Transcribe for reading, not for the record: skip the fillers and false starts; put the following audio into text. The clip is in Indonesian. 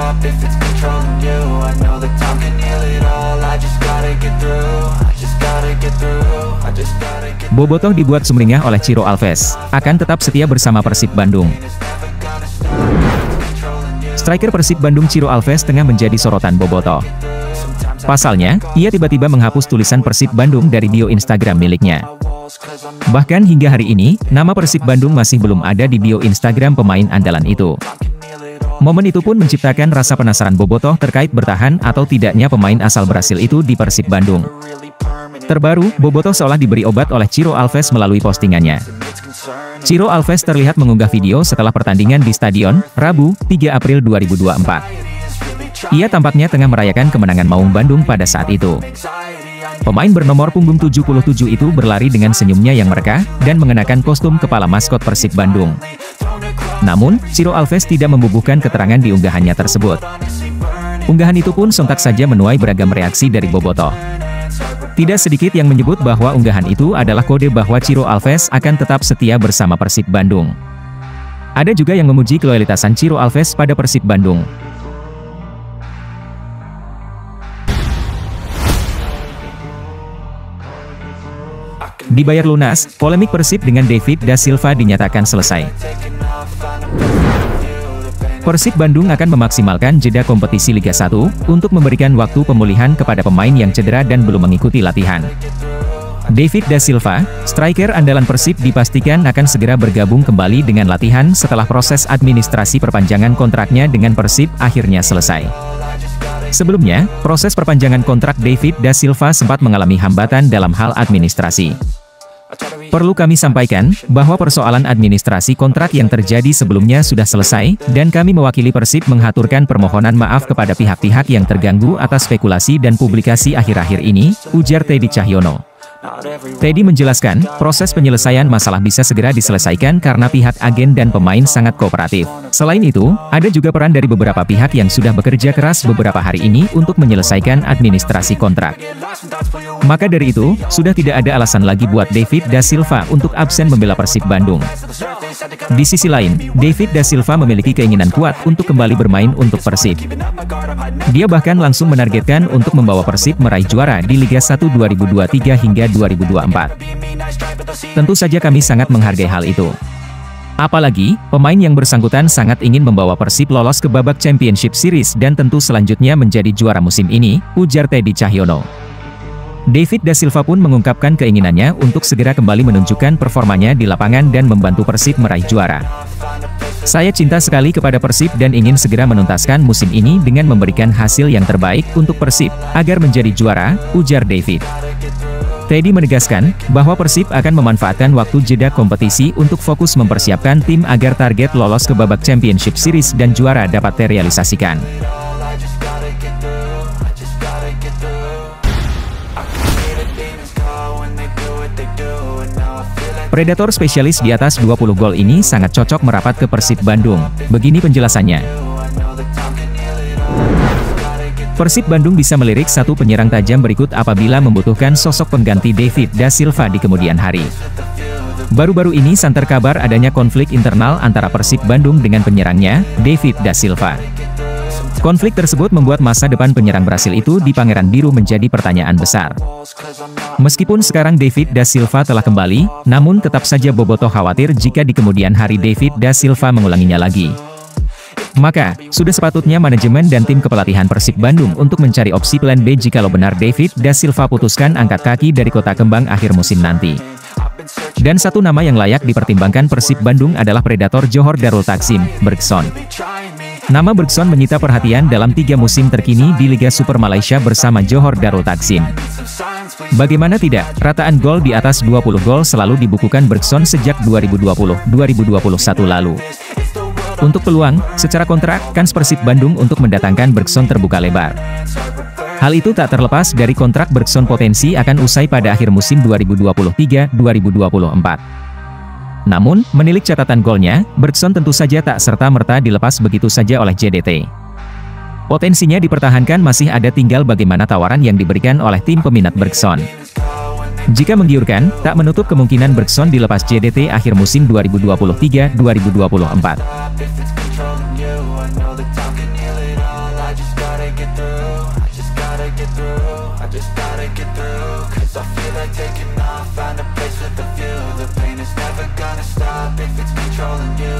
stop if it's controlling you. I know that time can heal it all. I just gotta get through. I just gotta get through. I just gotta get through. Bobotoh dibuat sumringah oleh Ciro Alves, akan tetap setia bersama Persib Bandung. Striker Persib Bandung Ciro Alves tengah menjadi sorotan Bobotoh. Pasalnya, ia tiba-tiba menghapus tulisan Persib Bandung dari bio Instagram miliknya. Bahkan hingga hari ini, nama Persib Bandung masih belum ada di bio Instagram pemain andalan itu. Momen itu pun menciptakan rasa penasaran Bobotoh terkait bertahan atau tidaknya pemain asal Brasil itu di Persib Bandung. Terbaru, Bobotoh seolah diberi obat oleh Ciro Alves melalui postingannya. Ciro Alves terlihat mengunggah video setelah pertandingan di Stadion, Rabu, 3 April 2024. Ia tampaknya tengah merayakan kemenangan Maung Bandung pada saat itu. Pemain bernomor punggung 77 itu berlari dengan senyumnya yang mereka, dan mengenakan kostum kepala maskot Persib Bandung. Namun, Ciro Alves tidak membubuhkan keterangan di unggahannya tersebut. Unggahan itu pun sontak saja menuai beragam reaksi dari Bobotoh. Tidak sedikit yang menyebut bahwa unggahan itu adalah kode bahwa Ciro Alves akan tetap setia bersama Persib Bandung. Ada juga yang memuji keloyalitasan Ciro Alves pada Persib Bandung. Dibayar lunas, polemik Persib dengan David da Silva dinyatakan selesai. Persib Bandung akan memaksimalkan jeda kompetisi Liga 1, untuk memberikan waktu pemulihan kepada pemain yang cedera dan belum mengikuti latihan. David da Silva, striker andalan Persib dipastikan akan segera bergabung kembali dengan latihan setelah proses administrasi perpanjangan kontraknya dengan Persib akhirnya selesai. Sebelumnya, proses perpanjangan kontrak David da Silva sempat mengalami hambatan dalam hal administrasi. Perlu kami sampaikan, bahwa persoalan administrasi kontrak yang terjadi sebelumnya sudah selesai, dan kami mewakili Persib menghaturkan permohonan maaf kepada pihak-pihak yang terganggu atas spekulasi dan publikasi akhir-akhir ini, ujar Teddy Cahyono. Teddy menjelaskan, proses penyelesaian masalah bisa segera diselesaikan karena pihak agen dan pemain sangat kooperatif. Selain itu, ada juga peran dari beberapa pihak yang sudah bekerja keras beberapa hari ini untuk menyelesaikan administrasi kontrak. Maka dari itu, sudah tidak ada alasan lagi buat David da Silva untuk absen membela Persib Bandung. Di sisi lain, David da Silva memiliki keinginan kuat untuk kembali bermain untuk Persib. Dia bahkan langsung menargetkan untuk membawa Persib meraih juara di Liga 1 2023 hingga 2024. Tentu saja kami sangat menghargai hal itu. Apalagi, pemain yang bersangkutan sangat ingin membawa Persib lolos ke babak Championship Series dan tentu selanjutnya menjadi juara musim ini, ujar Teddy Cahyono. David da Silva pun mengungkapkan keinginannya untuk segera kembali menunjukkan performanya di lapangan dan membantu Persib meraih juara. Saya cinta sekali kepada Persib dan ingin segera menuntaskan musim ini dengan memberikan hasil yang terbaik untuk Persib, agar menjadi juara, ujar David. Teddy menegaskan, bahwa Persib akan memanfaatkan waktu jeda kompetisi untuk fokus mempersiapkan tim agar target lolos ke babak Championship Series dan juara dapat terrealisasikan. Predator spesialis di atas 20 gol ini sangat cocok merapat ke Persib Bandung. Begini penjelasannya. Persib Bandung bisa melirik satu penyerang tajam berikut apabila membutuhkan sosok pengganti David da Silva di kemudian hari. Baru-baru ini santer kabar adanya konflik internal antara Persib Bandung dengan penyerangnya, David da Silva. Konflik tersebut membuat masa depan penyerang Brasil itu di Pangeran Biru menjadi pertanyaan besar. Meskipun sekarang David da Silva telah kembali, namun tetap saja Bobotoh khawatir jika di kemudian hari David da Silva mengulanginya lagi. Maka, sudah sepatutnya manajemen dan tim kepelatihan Persib Bandung untuk mencari opsi plan B jikalau benar David da Silva putuskan angkat kaki dari Kota Kembang akhir musim nanti. Dan satu nama yang layak dipertimbangkan Persib Bandung adalah Predator Johor Darul Takzim, Bergson. Nama Bergson menyita perhatian dalam 3 musim terkini di Liga Super Malaysia bersama Johor Darul Takzim. Bagaimana tidak, rataan gol di atas 20 gol selalu dibukukan Bergson sejak 2020-2021 lalu. Untuk peluang, secara kontrak, kans Persib Bandung untuk mendatangkan Bergson terbuka lebar. Hal itu tak terlepas dari kontrak Bergson potensi akan usai pada akhir musim 2023-2024. Namun, menilik catatan golnya, Bergson tentu saja tak serta-merta dilepas begitu saja oleh JDT. Potensinya dipertahankan masih ada, tinggal bagaimana tawaran yang diberikan oleh tim peminat Bergson. Jika menggiurkan, tak menutup kemungkinan Bergson dilepas JDT akhir musim 2023-2024. I just gotta get through, I just gotta get through, I just gotta get through. Cause I feel like taking off, find a place with a view. The pain is never gonna stop if it's controlling you.